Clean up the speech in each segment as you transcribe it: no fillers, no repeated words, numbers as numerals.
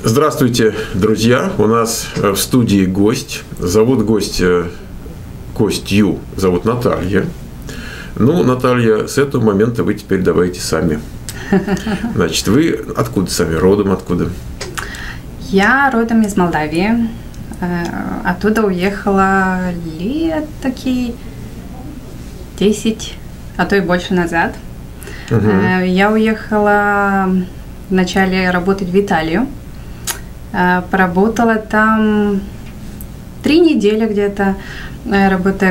Здравствуйте, друзья! У нас в студии гость. Зовут гостя Костью, зовут Наталья. Ну, Наталья, с этого момента вы теперь давайте сами. Значит, вы откуда сами? Родом откуда? Я родом из Молдавии. Оттуда уехала лет такие 10, а то и больше назад. Я уехала вначале работать в Италию. Поработала там 3 недели где-то, работая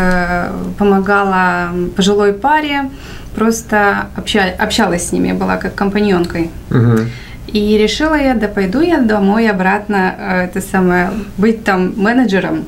помогала пожилой паре, просто общалась с ними, была как компаньонкой. И решила я, да пойду я домой обратно, быть там менеджером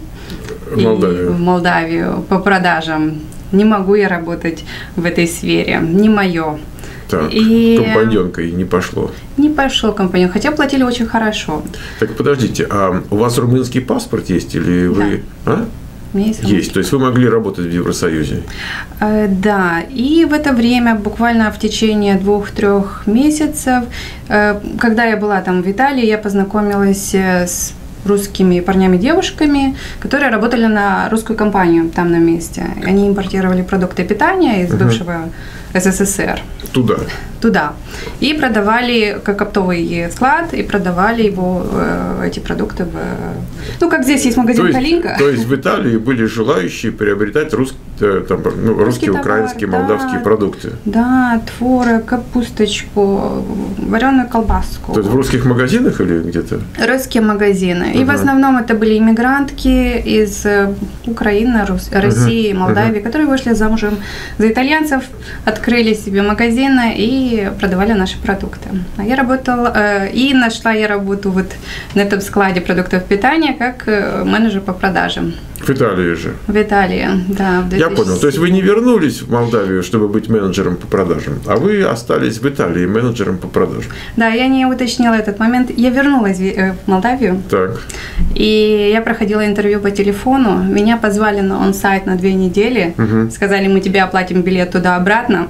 в Молдавию по продажам. Не могу я работать в этой сфере, не мое. Так, компаньонкой не пошло. Не пошло компаньон, хотя платили очень хорошо. Так, подождите, а у вас румынский паспорт есть или вы? Да. А? У меня есть, то есть вы могли работать в Евросоюзе? Да, и в это время, буквально в течение 2-3 месяцев, когда я была там в Италии, я познакомилась с русскими парнями и девушками, которые работали на русскую компанию там на месте. Они импортировали продукты питания из бывшего СССР. Туда. И продавали как оптовый склад, и продавали эти продукты как здесь есть магазин «Калинка». То есть в Италии были желающие приобретать русские, украинские, молдавские продукты? Да, творог, капусточку, вареную колбаску. То есть в русских магазинах или где-то? Русские магазины. И в основном это были иммигрантки из Украины, России, Молдавии, которые вышли замужем за итальянцев, открыли себе магазины и продавали наши продукты. А я работала, и нашла я работу вот на этом складе продуктов питания как менеджер по продажам. В Италии же? В Италии, да. Я понял. То есть вы не вернулись в Молдавию, чтобы быть менеджером по продажам, а вы остались в Италии менеджером по продажам? Да, я не уточнила этот момент. Я вернулась в Молдавию. Так. И я проходила интервью по телефону. Меня позвали на он-сайт на 2 недели. Сказали, мы тебе оплатим билет туда-обратно.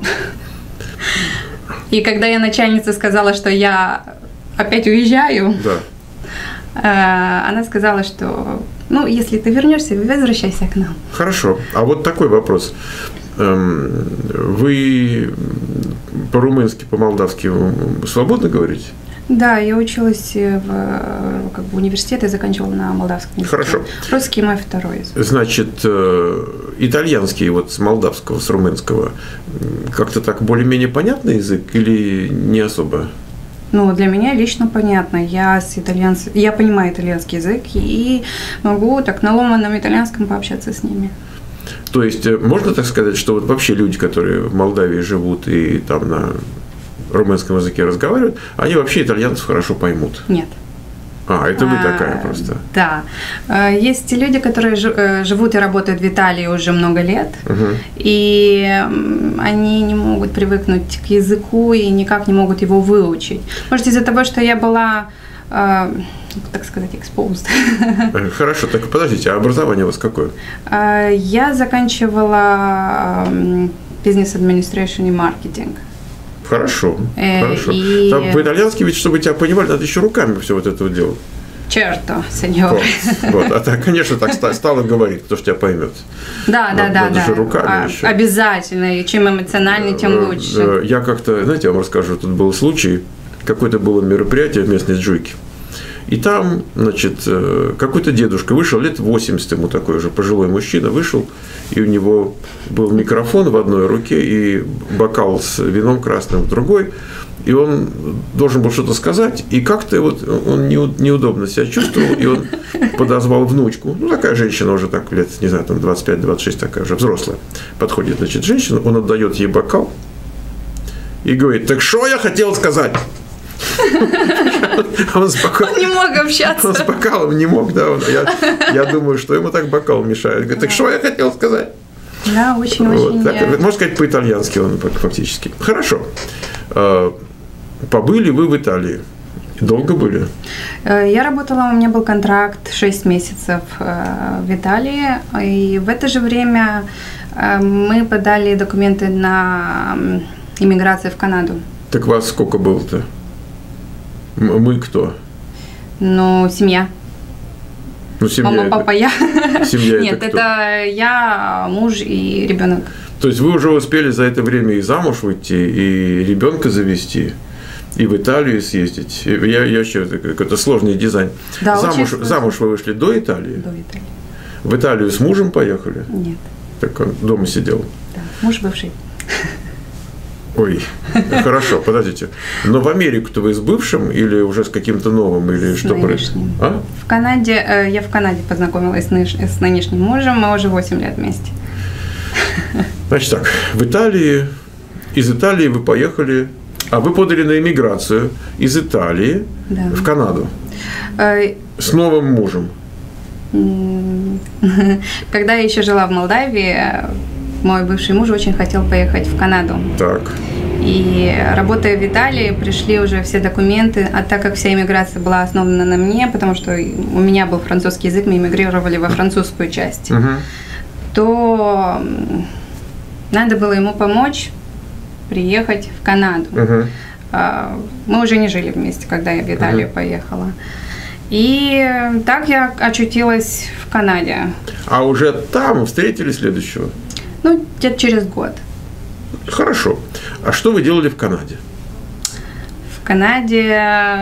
И когда я начальнице сказала, что я опять уезжаю, она сказала, что если ты вернешься, возвращайся к нам. Хорошо. А вот такой вопрос. Вы по-румынски, по-молдавски свободно говорите? Да, я училась в университете, заканчивала на молдавском языке. Хорошо. Русский мой второй язык. Значит, итальянский с молдавского, с румынского, как-то так более-менее понятный язык или не особо? Для меня лично понятно. Я понимаю итальянский язык и могу так на ломаном итальянском пообщаться с ними. То есть, можно так сказать, что вот вообще люди, которые в Молдавии живут и там на румынском языке разговаривают, они вообще итальянцев хорошо поймут? Нет. Это вы такая просто? Да. Есть люди, которые живут и работают в Италии уже много лет, и они не могут привыкнуть к языку и никак не могут его выучить. Может, из-за того, что я была, так сказать, exposed. Хорошо, так подождите, а образование у вас какое? Я заканчивала business administration и маркетинг. Хорошо. По-итальянски, ведь, чтобы тебя понимали, надо еще руками все вот это делать. Certo, сеньор. А так, конечно, так стало говорить, кто ж тебя поймет. Да. Же руками еще. Обязательно. И чем эмоциональнее, тем лучше. Я как-то, знаете, я вам расскажу, тут был случай, какое-то было мероприятие в местной Джуйке. И там, значит, какой-то дедушка вышел, лет 80 ему, такой уже пожилой мужчина, вышел, и у него был микрофон в одной руке и бокал с вином красным в другой, и он должен был что-то сказать, и как-то он неудобно себя чувствовал, и он подозвал внучку, такая женщина уже так лет, не знаю, там 25-26, такая уже взрослая, подходит, значит, женщина, он отдает ей бокал и говорит: так что я хотел сказать? Он не мог общаться. Он с бокалом не мог, да. Я думаю, что ему так бокал мешает. Говорит: так что я хотел сказать? Да, очень-очень. Можно сказать, по-итальянски он фактически. Хорошо. Побыли вы в Италии? Долго были? Я работала, у меня был контракт 6 месяцев в Италии. И в это же время мы подали документы на иммиграцию в Канаду. Так вас сколько было-то? Мы кто? Ну, семья. Ну, семья Мама, папа, я. Семья Нет, это кто? это я, муж и ребенок. То есть вы уже успели за это время и замуж выйти, и ребенка завести, и в Италию съездить. Я еще какой-то сложный дизайн. Да, очень замуж вы вышли до Италии? До Италии. В Италию с мужем поехали? Нет. Так он дома сидел? Да, муж бывший. Ой, хорошо, подождите. Но в Америку-то вы с бывшим или уже с каким-то новым, или что нынешним. А? В Канаде, я в Канаде познакомилась с нынешним мужем, мы уже 8 лет вместе. Значит так, из Италии вы поехали, а вы подали на иммиграцию из Италии в Канаду с новым мужем. Когда я еще жила в Молдавии, мой бывший муж очень хотел поехать в Канаду. Так. И работая в Италии, пришли уже все документы, а так как вся иммиграция была основана на мне, потому что у меня был французский язык, мы эмигрировали во французскую часть, то надо было ему помочь приехать в Канаду. Мы уже не жили вместе, когда я в Италию поехала. И так я очутилась в Канаде. А уже там встретили следующего? Ну, где-то через год. Хорошо. А что вы делали в Канаде? В Канаде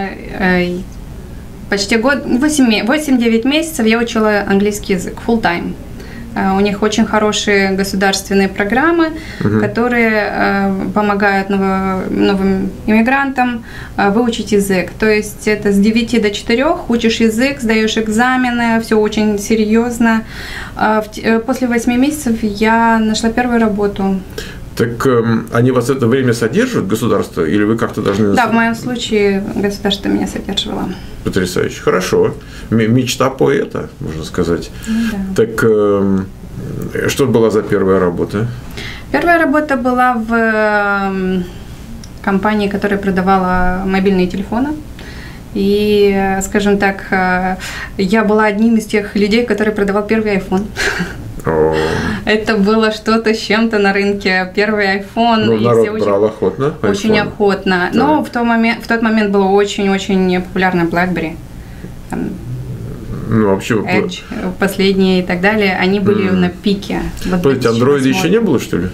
почти год, 8-9 месяцев я учила английский язык, full time. У них очень хорошие государственные программы, которые помогают новым иммигрантам выучить язык. То есть это с 9 до 4 учишь язык, сдаешь экзамены, все очень серьезно. После 8 месяцев я нашла первую работу. Так они вас это время содержат, государство, или вы как-то должны... Да, в моем случае государство меня содерживало. Потрясающе. Хорошо. Мечта поэта, можно сказать. Да. Так что была за первая работа? Первая работа была в компании, которая продавала мобильные телефоны. И, скажем так, я была одним из тех людей, который продавал первый iPhone. Это было что-то с чем-то на рынке. Первый iPhone. Ну, народ брал охотно. Очень охотно. Да. Но в тот момент было очень-очень популярно BlackBerry. Там, ну, вообще, Edge, последние и так далее. Они были на пике. Вот андроида еще не было, что ли?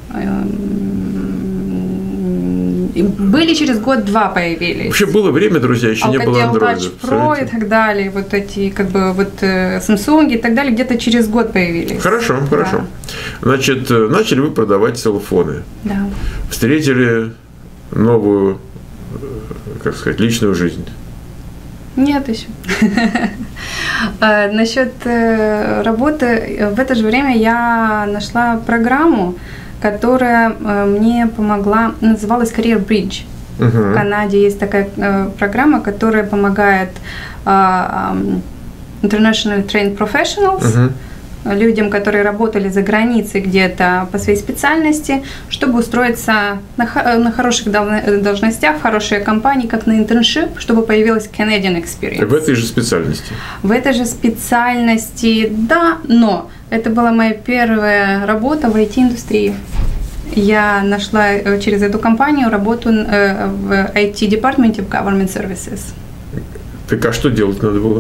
Были через год-два появились. Вообще было время, друзья, еще не было андроидов. Touch Pro и так далее, вот эти, как бы, вот Samsung и так далее, где-то через год появились. Хорошо. Значит, начали вы продавать селфоны. Да. Встретили новую, как сказать, личную жизнь. Нет еще. Насчет работы, в это же время я нашла программу, которая мне помогла, называлась Career Bridge. В Канаде есть такая программа, которая помогает International Trained Professionals, людям, которые работали за границей где-то по своей специальности, чтобы устроиться на хороших должностях, в хорошие компании, как на internship, чтобы появилась Canadian Experience. В этой же специальности? В этой же специальности, да, но это была моя первая работа в IT-индустрии. Я нашла через эту компанию работу в IT-департаменте в Government Services. Так а что делать надо было?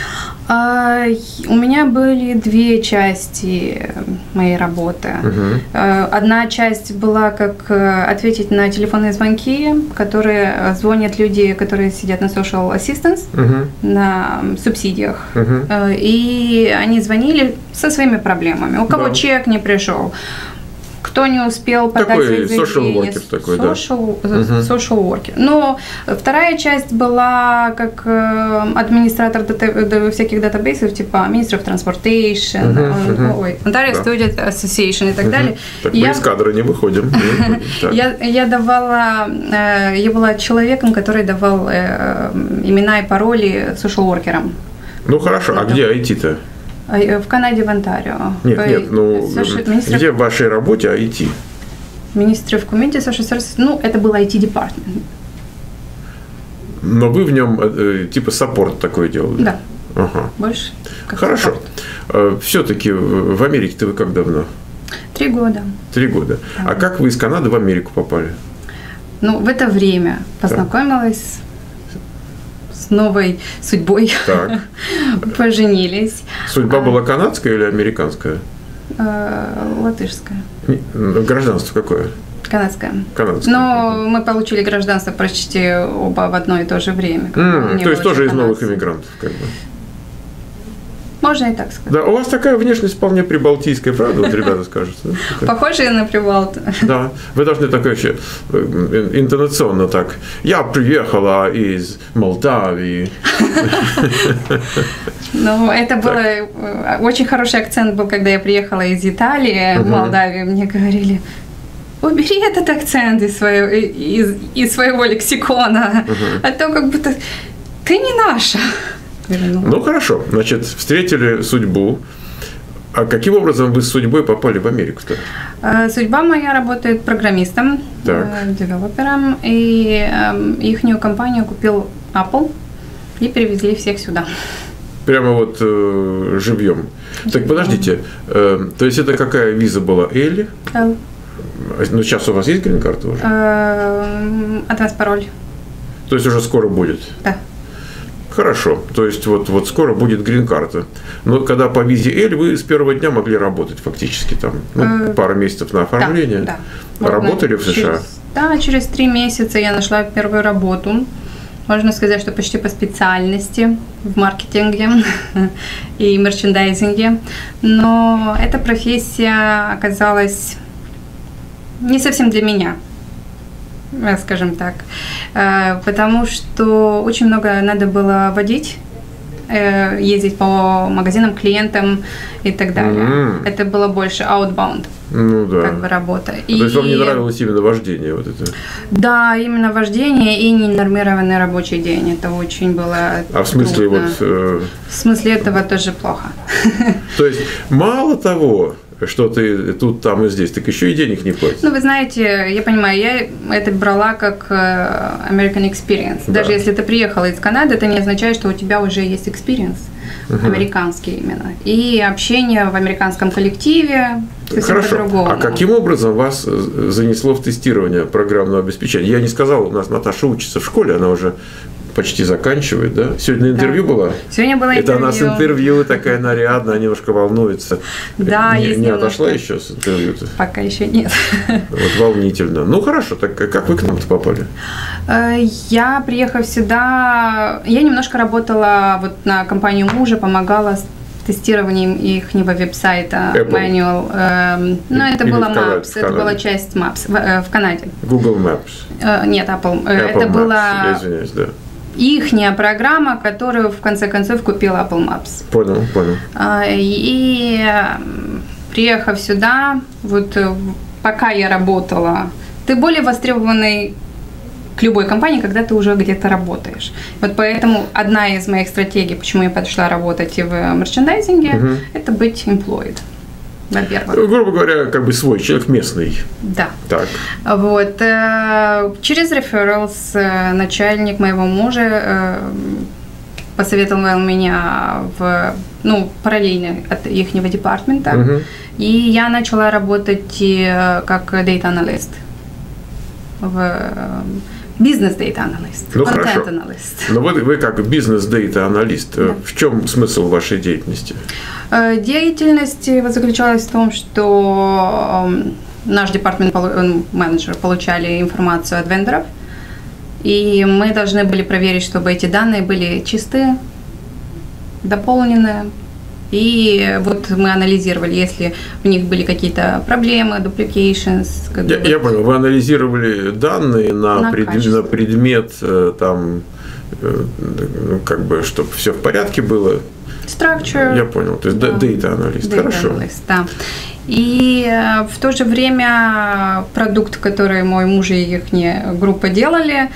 У меня были две части моей работы. Одна часть была как ответить на телефонные звонки, которые звонят люди, которые сидят на social assistance, на субсидиях. И они звонили со своими проблемами. У кого чек не пришел, кто не успел подать заявление. Social worker такой, да. Social worker. Но вторая часть была как администратор всяких датабейсов, типа Ministry of Transportation, Ontario Student Association и так далее. Так мы из кадра не выходим. Я была человеком, который давал имена и пароли social-workerам. Ну хорошо, а где IT-то? В Канаде, в Онтарио. Нет, ну где в вашей работе IT? Ministry of Community Social Services, ну, это был IT-департамент. Но вы в нем типа саппорт такой делали? Да. Ага. Больше. Хорошо. Все-таки в Америке-то вы как давно? 3 года. 3 года. Да. А как вы из Канады в Америку попали? Ну, в это время познакомилась с с новой судьбой поженились. Судьба была канадская или американская? Латышская. Гражданство какое? Канадская. Канадская. Но мы получили гражданство почти оба в одно и то же время. То есть тоже из новых иммигрантов, как бы. Можно и так сказать. Да, у вас такая внешность вполне прибалтийская, правда, вот ребята скажут? Да? Похожие на прибалт. Да, вы должны так вообще интонационно так. Я приехала из Молдавии. Ну, это было очень хороший акцент был, когда я приехала из Италии в Молдавию, мне говорили: убери этот акцент из своего лексикона, а то как будто ты не наша. Ну хорошо, значит, встретили судьбу. А каким образом вы с судьбой попали в Америку-то? Судьба моя работает программистом, девелопером, и ихнюю компанию купил Apple и перевезли всех сюда. Прямо вот живьем. Так подождите, то есть это какая виза была? Элли? L. Ну сейчас у вас есть грин-карта уже? От вас пароль. То есть уже скоро будет? Да. Хорошо, то есть вот скоро будет грин-карта. Но когда по визе L вы с первого дня могли работать фактически там, пару месяцев на оформление. Да. Работали в США? Через 3 месяца я нашла первую работу. Можно сказать, что почти по специальности в маркетинге и мерчендайзинге. Но эта профессия оказалась не совсем для меня, скажем так, потому что очень много надо было водить, ездить по магазинам, клиентам и так далее. Это было больше outbound, как бы работа. То есть вам не нравилось именно вождение вот это? Да, именно вождение и ненормированный рабочий день. Это очень было А в смысле трудно. В смысле этого тоже плохо. То есть мало того, что ты тут, там и здесь, так еще и денег не платишь. Ну, вы знаете, я понимаю, я это брала как American experience. Да. Даже если ты приехала из Канады, это не означает, что у тебя уже есть experience, американский именно. И общение в американском коллективе совсем по-другому. А каким образом вас занесло в тестирование программного обеспечения? Я не сказал, у нас Наташа учится в школе, она уже почти заканчивает, да? Сегодня интервью было? Сегодня было интервью. Это она с интервью такая нарядная, немножко волнуется. Да, есть не отошла еще с интервью-то? Пока еще нет. Вот волнительно. Ну хорошо, так как вы к нам-то попали? Я, приехав сюда, я немножко работала вот на компанию мужа, помогала с тестированием их веб-сайта, manual. Но это была Maps, это была часть Maps в Канаде. Google Maps? Нет, Apple. Это Maps. Была... Я извиняюсь, да. Ихняя программа, которую в конце концов купил Apple Maps. Понял. И приехав сюда, вот пока я работала, ты более востребованный к любой компании, когда ты уже где-то работаешь. Вот поэтому одна из моих стратегий, почему я пошла работать в мерчендайзинге, это быть employed. Во-первых. Грубо говоря, как бы свой человек местный. Да. Так. Вот. Через referrals начальник моего мужа посоветовал меня параллельно от их департамента. И я начала работать как data analyst. Бизнес-дейта аналист, контент-аналист. Но вы как бизнес-дейта аналист, да. В чем смысл вашей деятельности? Деятельность заключалась в том, что наш департамент-менеджер получали информацию от вендоров, и мы должны были проверить, чтобы эти данные были чистые, дополненные. И вот мы анализировали, если у них были какие-то проблемы, duplications. Я понял, вы анализировали данные на предмет, там, как бы, чтобы все в порядке было. Structure. Я понял, то есть data аналист, хорошо. Analyst, да. И в то же время продукт, который мой муж и их группа делали,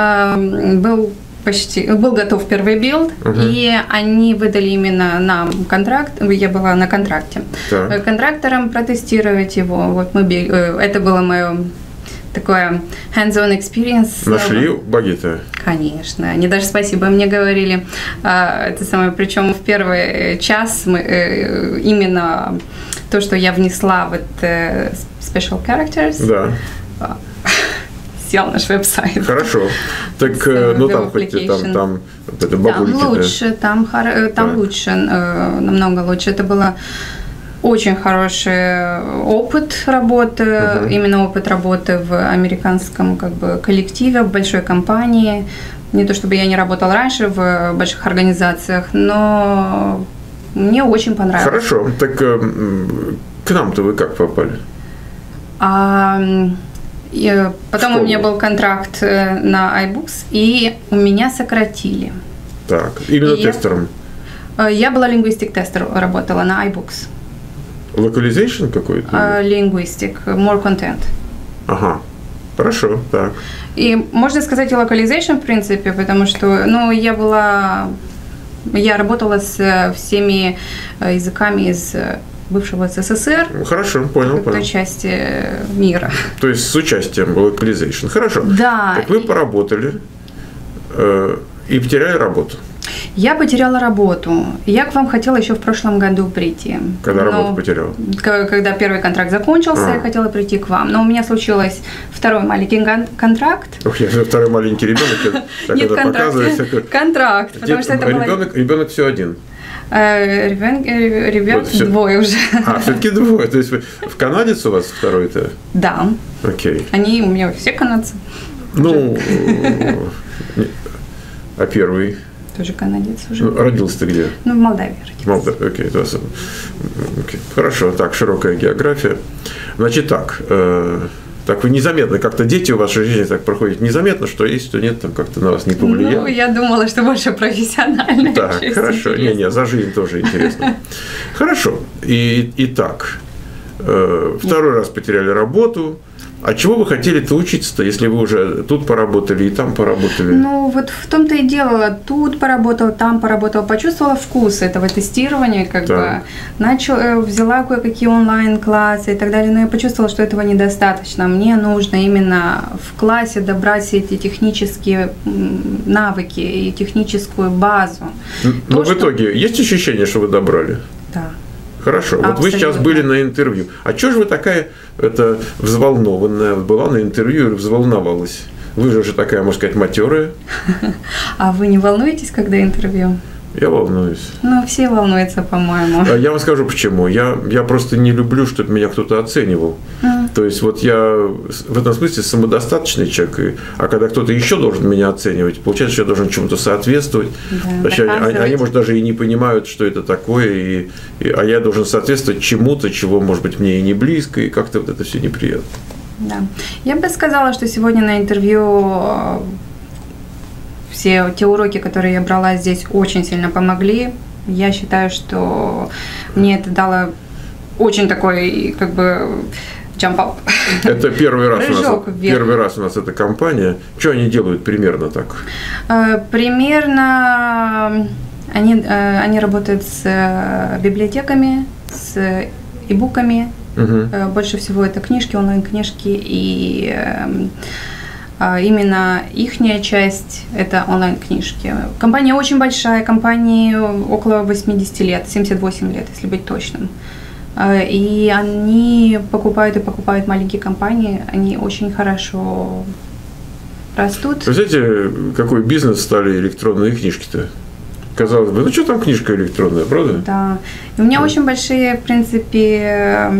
был готов первый билд, и они выдали именно нам контракт. Я была на контракте. Так. Контрактором протестировать его. Вот это было мое такое hands-on experience. Нашли баги-то? Конечно. Они даже спасибо мне говорили. Это самое, причем в первый час именно то, что я внесла вот special characters. Да. взлетел наш веб-сайт. Хорошо. Так, ну там хоть там это бабульки. Там лучше, там лучше, намного лучше. Это было очень хороший опыт работы, именно опыт работы в американском как бы коллективе, в большой компании. Не то чтобы я не работала раньше в больших организациях, но мне очень понравилось. Хорошо. Так к нам-то вы как попали? Потом у меня был контракт на iBooks, и у меня сократили. Так, именно тестером? Я была лингвистик-тестер, работала на iBooks. Localization какой-то? Linguistic, more content. Ага, хорошо, так. И можно сказать и localization, в принципе, потому что, ну, я работала с всеми языками из бывшего СССР. Хорошо, понял. В той части мира. То есть с участием localization. Хорошо. Да. Так вы поработали и потеряли работу. Я потеряла работу. Я к вам хотела еще в прошлом году прийти. Когда работу потеряла? Когда первый контракт закончился, я хотела прийти к вам. Но у меня случился второй маленький контракт. Ох, я же второй маленький ребенок. Нет, контракт. Потому что это ребенок все один. Ребят вот двое уже. Все-таки двое. То есть в канадец у вас второй-то? Да. Окей. Они у меня все канадцы. Ну, а первый? Тоже канадец уже. Родился ты где? Ну, в Молдавии родился. Окей. Хорошо, так, широкая география. Значит так, так вы незаметно, как-то дети у вас в жизни так проходят незаметно, что есть, что нет, там как-то на вас не повлияло. Ну, я думала, что больше профессионально. Так, хорошо. Не, за жизнь тоже интересно. Хорошо. Итак, второй раз потеряли работу. А чего вы хотели-то учиться-то, если вы уже тут поработали и там поработали? Ну, вот в том-то и дело. Тут поработала, там поработала. Почувствовала вкус этого тестирования, как бы. Взяла кое-какие онлайн-классы и так далее. Но я почувствовала, что этого недостаточно. Мне нужно именно в классе добрать все эти технические навыки и техническую базу. Но в итоге есть ощущение, что вы добрали? Да. Хорошо. Вот вы сейчас были на интервью. А чего же вы такая взволнованная? Была на интервью и взволновалась? Вы же уже такая, можно сказать, матерая. А вы не волнуетесь, когда интервью? Я волнуюсь. Ну, все волнуются, по-моему. Я вам скажу почему. Я просто не люблю, чтобы меня кто-то оценивал. То есть вот я в этом смысле самодостаточный человек, а когда кто-то еще должен меня оценивать, получается, что я должен чему-то соответствовать. Да, они, может, даже и не понимают, что это такое, а я должен соответствовать чему-то, чего, может быть, мне и не близко, и как-то вот это все неприятно. Да. Я бы сказала, что сегодня на интервью все те уроки, которые я брала здесь, очень сильно помогли. Я считаю, что мне это дало очень такой, как бы, jump up. Это первый раз у нас эта компания. Что они делают примерно так? Примерно они работают с библиотеками, с e-book'ами. Больше всего это книжки, онлайн-книжки, и именно ихняя часть – это онлайн-книжки. Компания очень большая, компании около 80 лет, 78 лет, если быть точным. И они покупают маленькие компании, они очень хорошо растут. Вы знаете, какой бизнес стали электронные книжки-то? Казалось бы, ну что там книжка электронная, правда? Да. И у меня очень большие, в принципе,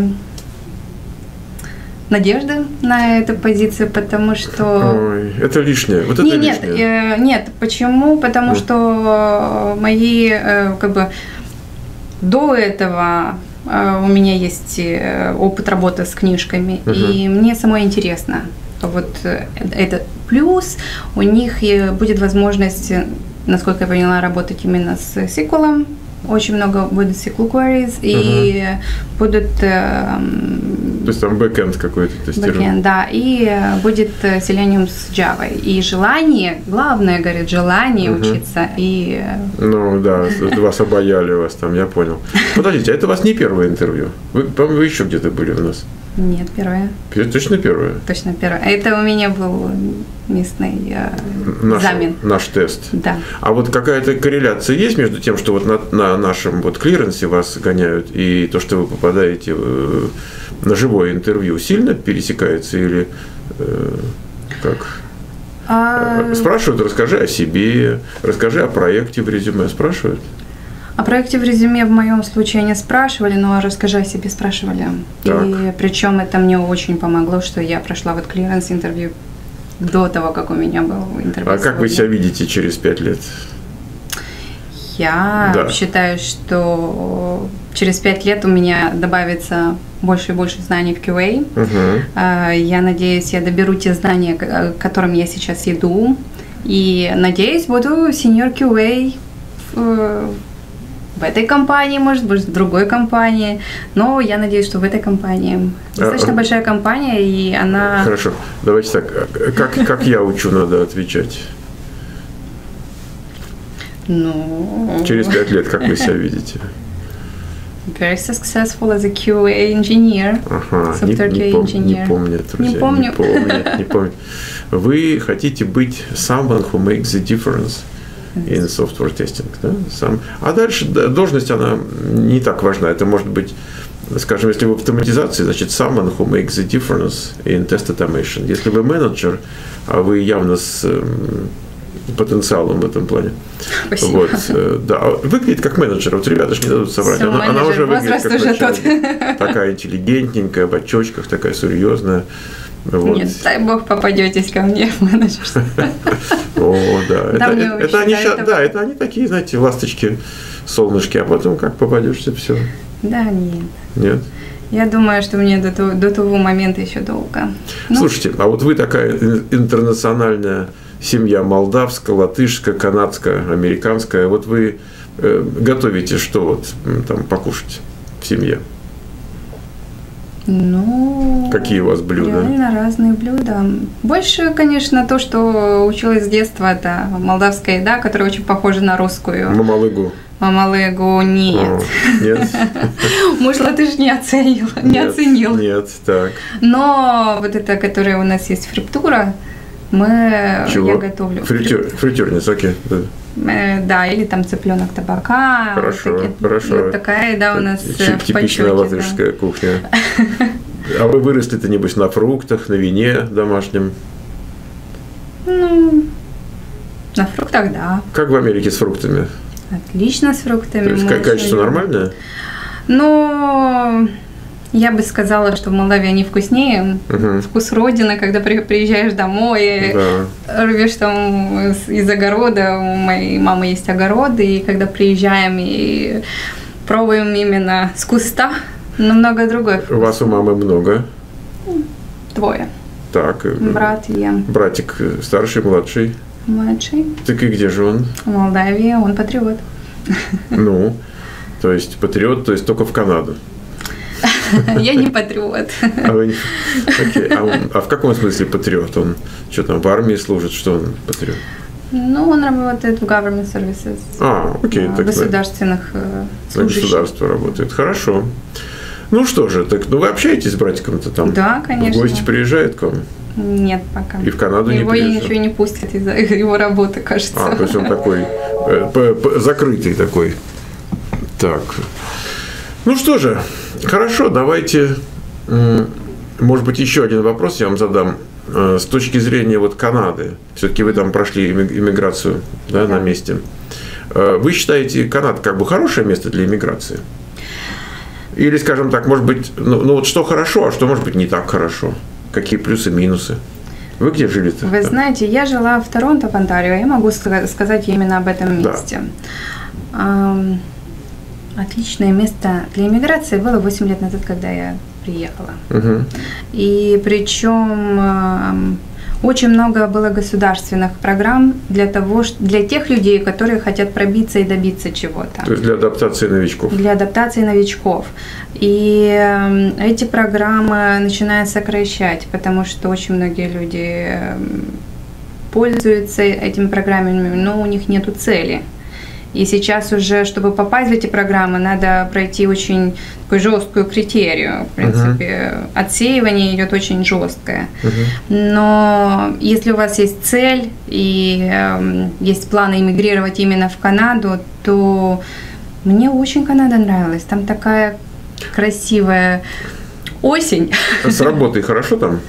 надежды на эту позицию, потому что… Ой, это лишнее. Вот это лишнее. Нет, почему? Потому что мои, как бы, до этого у меня есть опыт работы с книжками, и мне самой интересно. Вот это плюс, у них будет возможность, насколько я поняла, работать именно с SQL. Очень много будет SQL queries и будут… То есть там бэкэнд какой-то тестирование. Бэкэнд, да, и будет Selenium с Java. И желание, главное, говорит, желание учиться. И… Ну да, вас обаяли вас там, я понял. Подождите, а это у вас не первое интервью? По-моему, вы еще где-то были у нас. Нет, первое. Точно первое? Точно первое. Это у меня был местный экзамен. Наш тест. Да. А вот какая-то корреляция есть между тем, что вот на нашем вот клиренсе вас гоняют, и то, что вы попадаете на живое интервью, сильно пересекается или… Как? Спрашивают, расскажи о себе, расскажи о проекте в резюме. Спрашивают? О проекте в резюме в моем случае не спрашивали, но расскажи о себе спрашивали. Так. И причем это мне очень помогло, что я прошла вот клиренс интервью до того, как у меня был интервью. А как вы себя видите через 5 лет? Я считаю, что через 5 лет у меня добавится больше и больше знаний в QA. Я надеюсь, я доберу те знания, к которым я сейчас иду. И надеюсь, буду senior QA в этой компании, может быть, в другой компании. Но я надеюсь, что в этой компании. Достаточно большая компания, и она... Хорошо. Давайте так. Как я учу, надо отвечать? Ну... Через 5 лет, как вы себя видите? Very successful as a QA engineer. Ага, Software QA engineer. Не помнят, друзья. Не помню. Не помнят. Вы хотите быть someone who makes the difference in software testing, да? А дальше должность, она не так важна. Это может быть, скажем, если вы в автоматизации, значит, someone who makes the difference in test automation. Если вы менеджер, а вы явно с потенциалом в этом плане. Спасибо. Вот, да. Выглядит как менеджер. Вот ребята же не дадут соврать. Она уже выглядит как начальник. Такая интеллигентненькая, в очочках, такая серьезная. Вот. Нет, дай бог попадетесь ко мне в менеджерство. О, да. Это они такие, знаете, ласточки, солнышки, а потом как попадешься, все. Да, нет. Нет? Я думаю, что мне до того момента еще долго. Слушайте, а вот вы такая интернациональная семья молдавская, латышская, канадская, американская. Вот вы готовите что вот там покушать в семье? Ну, какие у вас блюда? Реально разные блюда. Больше, конечно, то, что училась с детства, это молдавская еда, которая очень похожа на русскую. Мамалыгу. Мамалыгу нет. Нет? Может, латыш не оценил. Нет, так. Но вот это, которая у нас есть фриптура, я готовлю. Фритюрница, окей. Да, или там цыпленок табака. Хорошо. Вот такая еда у нас в типичная почёте, латышская кухня. А вы выросли-то, небось, на фруктах, на вине домашнем? Ну, на фруктах, да. Как в Америке с фруктами? Отлично с фруктами. То есть качество нормальное? Ну, я бы сказала, что в Молдавии они вкуснее. Вкус родины, когда приезжаешь домой, рвешь там из огорода. У моей мамы есть огороды, и когда приезжаем и пробуем именно с куста, намного другой вкус. У вас у мамы много? 2. Так. Брат и я. Братик старший, младший? Младший. Так и где же он? В Молдавии, он патриот. Ну, то есть патриот, то есть только в Канаду. Я не патриот. А в каком смысле патриот? Он что там, в армии служит? Что он патриот? Ну, он работает в government services. Окей. В государственных служащих. Государство работает. Хорошо. Ну что же, так вы общаетесь с братиком-то там? Да, конечно. В гости приезжает к вам? Нет, пока. И в Канаду не приезжает? Его ничего не пустят из-за его работы, кажется. То есть он такой закрытый такой. Так. Ну что же, хорошо, давайте, может быть, еще один вопрос я вам задам. С точки зрения вот Канады, все-таки вы там прошли иммиграцию, да, на месте. Вы считаете Канада как бы хорошее место для иммиграции? Или, скажем так, может быть, ну вот что хорошо, а что может быть не так хорошо? Какие плюсы, минусы? Вы где жили-то? Вы знаете, я жила в Торонто, в Онтарио, я могу сказать именно об этом месте. Отличное место для иммиграции было 8 лет назад, когда я приехала. И причем очень много было государственных программ для тех людей, которые хотят пробиться и добиться чего-то. То есть для адаптации новичков. Для адаптации новичков. И эти программы начинают сокращать, потому что очень многие люди пользуются этими программами, но у них нет цели. И сейчас уже, чтобы попасть в эти программы, надо пройти очень такую жесткую критерию. В принципе, отсеивание идет очень жесткое. Но если у вас есть цель и есть планы эмигрировать именно в Канаду, то мне очень Канада нравилась. Там такая красивая осень. А с работой хорошо там?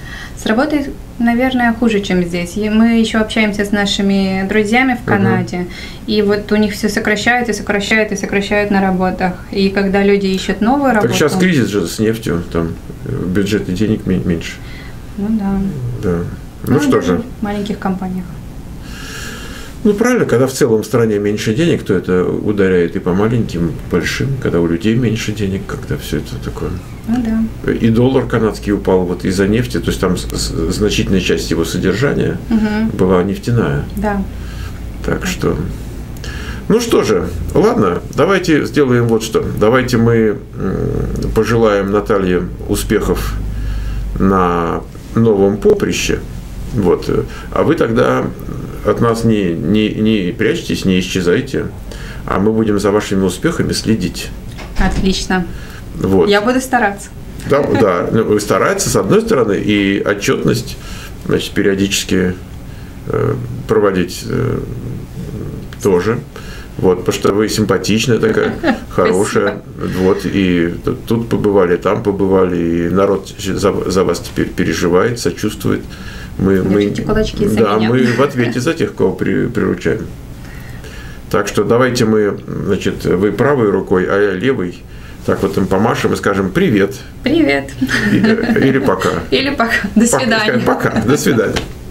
С работой, наверное, хуже, чем здесь. И мы еще общаемся с нашими друзьями в Канаде, и вот у них все сокращают и сокращают и сокращают на работах. И когда люди ищут новую работу... Так сейчас кризис же с нефтью, там бюджет и денег меньше. Ну да. Да. Ну что же. В маленьких компаниях. Ну правильно, когда в целом в стране меньше денег, то это ударяет и по маленьким, большим, когда у людей меньше денег, как-то все это такое. Ну да. И доллар канадский упал вот из-за нефти, то есть там значительная часть его содержания была нефтяная. Да. Так что, ну что же, ладно, давайте сделаем вот что. Давайте мы пожелаем Наталье успехов на новом поприще, вот, а вы тогда от нас не прячьтесь, не исчезайте, а мы будем за вашими успехами следить. Отлично. Вот. Я буду стараться. Да, вы стараетесь, с одной стороны, и отчетность, значит, периодически проводить тоже. Вот, потому что вы симпатичная такая, хорошая. Вот, и тут побывали, там побывали, и народ за вас теперь переживает, сочувствует. Держите кулачки за да, меня. мы в ответе за тех, кого приручаем. Так что давайте мы, значит, вы правой рукой, а я левой, так вот им помашем и скажем «привет». Привет. Или «пока». Или пока. До свидания. Пока. До свидания.